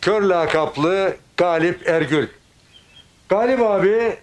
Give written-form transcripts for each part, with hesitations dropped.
Kör lakaplı Galip Ergül. Galip abi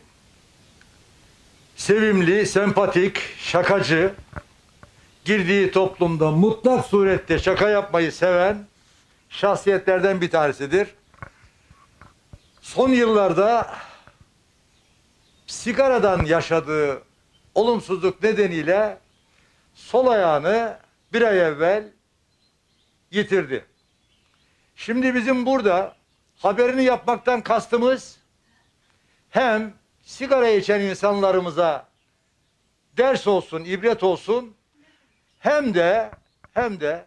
sevimli, sempatik, şakacı, girdiği toplumda mutlak surette şaka yapmayı seven şahsiyetlerden bir tanesidir. Son yıllarda sigaradan yaşadığı olumsuzluk nedeniyle sol ayağını bir ay evvel yitirdi. Şimdi bizim burada haberini yapmaktan kastımız hem sigara içen insanlarımıza ders olsun, ibret olsun, hem de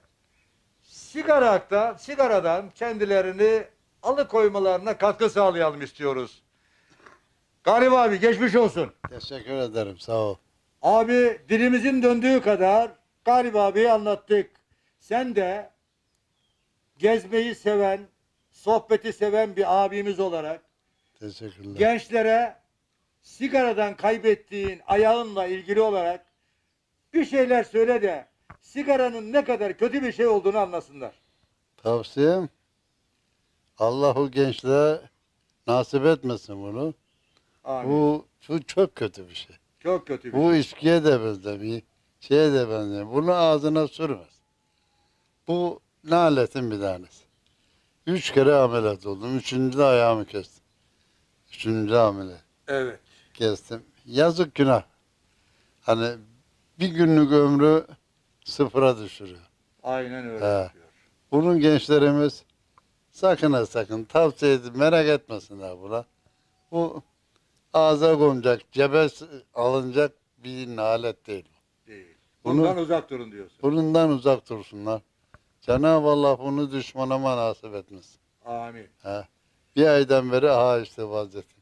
sigaradan kendilerini alıkoymalarına katkı sağlayalım istiyoruz. Galip abi geçmiş olsun. Teşekkür ederim, sağ ol. Abi dilimizin döndüğü kadar Galip abiyi anlattık. Sen de gezmeyi seven, sohbeti seven bir abimiz olarak Teşekkürler. gençlere sigaradan kaybettiğin ayağınla ilgili olarak bir şeyler söyle de sigaranın ne kadar kötü bir şey olduğunu anlasınlar. Tavsiyem, Allah o gençliğe nasip etmesin bunu. Amin. Bu çok kötü bir şey. Çok kötü bir şey. Bu içkiye de benzemiyor, şeye de benzemiyor. Bunu ağzına sürmez. Bu naletin bir tanesi. 3 kere ameliyat oldum. 3. de ayağımı kestim. 3. ameliyat Evet. kestim. Yazık günah. Hani bir günlük ömrü sıfıra düşürüyor. Aynen öyle He. yapıyor. Bunun gençlerimiz sakın ha sakın tavsiye edin, merak etmesinler buna. Bu ağza konacak, cebe alınacak bir alet değil. Değil. Bunu- Bundan uzak durun diyorsun. Bundan uzak dursunlar. Cenab-ı Allah bunu düşmanıma nasip etmesin. Amin. He. Bir aydan beri işte vaziyeti.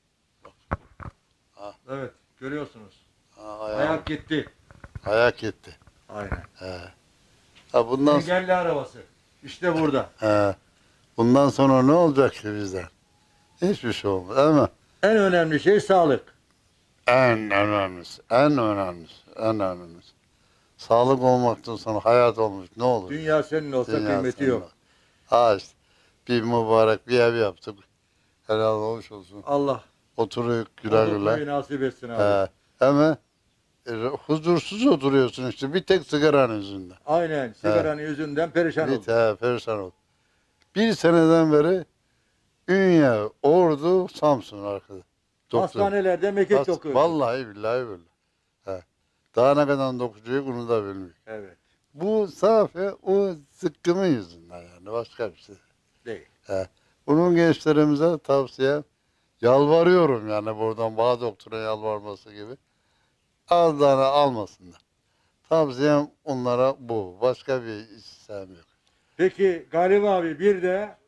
Evet. Görüyorsunuz. Ayak, Ayak gitti. ayak gitti. Aynen. He. Ha, bundan, Engelli arabası. İşte burada. bundan sonra ne olacak ki bizden? Hiçbir şey olmaz. Ama En önemli şey sağlık. en önemlisi, en önemlisi. Sağlık olmaktan sonra hayat olmuş ne olur? Dünya senin olsa Dünya kıymeti senin yok. olsun. İşte bir mübarek bir ev yaptık. Helal hoş olsun. Allah Oturuyoruz güle güle. oturmayı nasip etsin abi. Ama huzursuz oturuyorsun işte bir tek sigaranın yüzünden. Aynen. Sigaranın yüzünden perişan olduk. Perişan ol. Bir seneden beri Ünye, Ordu, Samsun arkada. Doktor. Hastanelerde mekik dokuyoruz. Vallahi billahi böyle. Daha ne kadar dokunuyor bunu da bilmiyorum. Evet. Bu safi o zıkkımın yüzünden yani başka bir şey. Değil. Bunun gençlerimize tavsiye yalvarıyorum yani buradan bazı doktora yalvarması gibi. Ağızlarına almasınlar. Tavsiyem onlara bu. Başka bir istem yok. Peki Galip abi bir de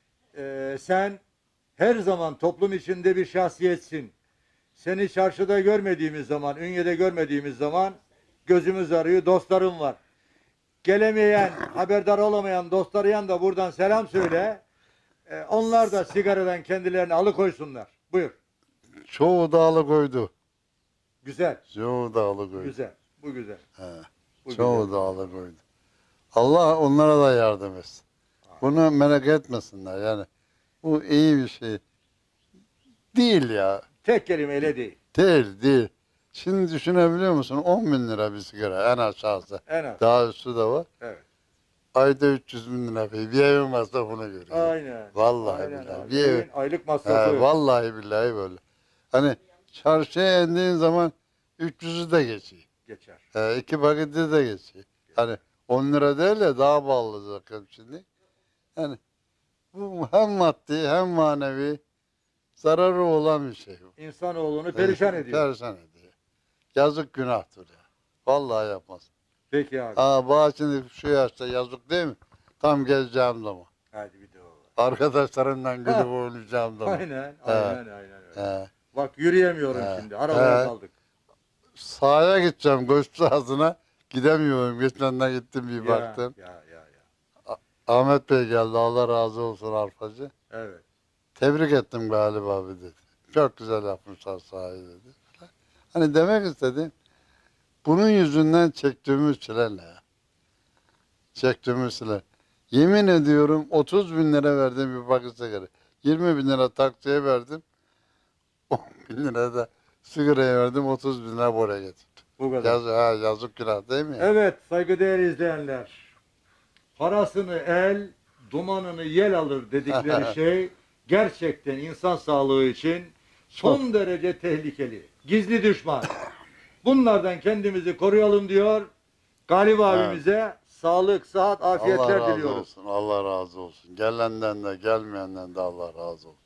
sen her zaman toplum içinde bir şahsiyetsin. Seni çarşıda görmediğimiz zaman, Ünye'de görmediğimiz zaman gözümüz arıyor, dostlarım var. Gelemeyen, haberdar olamayan dostlarıyan da buradan selam söyle. Onlar da sigaradan kendilerini alıkoysunlar. Buyur. Çoğu dağlı koydu. Güzel, Çoğu dağlı koydu. güzel. Bu güzel. Bu Çoğu güzel. dağlı koydu. Allah onlara da yardım etsin. Bunu merak etmesinler yani. Bu iyi bir şey. Değil ya. Tek kelimeyle değil. Değil. Şimdi düşünebiliyor musun? 10 bin lira bir sigara en aşağısı. En az. Daha üstü de var. Evet. Ayda 300 bin lira bir ev masrafını görüyor. Aynen. Vallahi Aynen billahi. abi. Bir ev, Evin aylık masrafı. vallahi billahi böyle. Hani çarşıya indiğin zaman 300'ü de geçiyor. Geçer. 2 paketi de geçiyor. Hani 10 lira değil de daha pahalı zaten şimdi. Yani bu hem maddi hem manevi zararı olan bir şey bu. İnsanoğlunu perişan ediyor. Perişan ediyor. Yazık günahtır ya. Vallahi yapmaz. Peki abi. Bana şimdi şu yaşta yazık değil mi? Tam gezeceğim zaman. Hadi bir de o. Arkadaşlarımdan gülüp oynayacağım zaman. Aynen öyle. He. Bak yürüyemiyorum He. şimdi. Arabaya He. kaldık. Sahaya gideceğim göç sahasına. Gidemiyorum. Geçenden gittim bir Ya, baktım. ya. Ahmet Bey geldi. Allah razı olsun arpacı. Evet. Tebrik ettim Galip abi dedi. Çok güzel yapmışlar sahayı dedi. Hani demek istedim. Bunun yüzünden çektiğimiz çile ne ya? Çektiğimiz çile. Yemin ediyorum 30 bin lira verdim bir paket sigara. 20 bin lira taksiye verdim. 10 bin lira da sigaraya verdim. 30 bin lira buraya getirdim. Bu kadar. Yazık günah değil mi? Evet saygıdeğer izleyenler. Parasını el, dumanını yel alır dedikleri şey gerçekten insan sağlığı için son derece tehlikeli. Gizli düşman. Bunlardan kendimizi koruyalım diyor. Galip abimize sağlık, sıhhat, afiyetler Allah razı diliyoruz. olsun. Allah razı olsun. Gelenden de gelmeyenden de Allah razı olsun.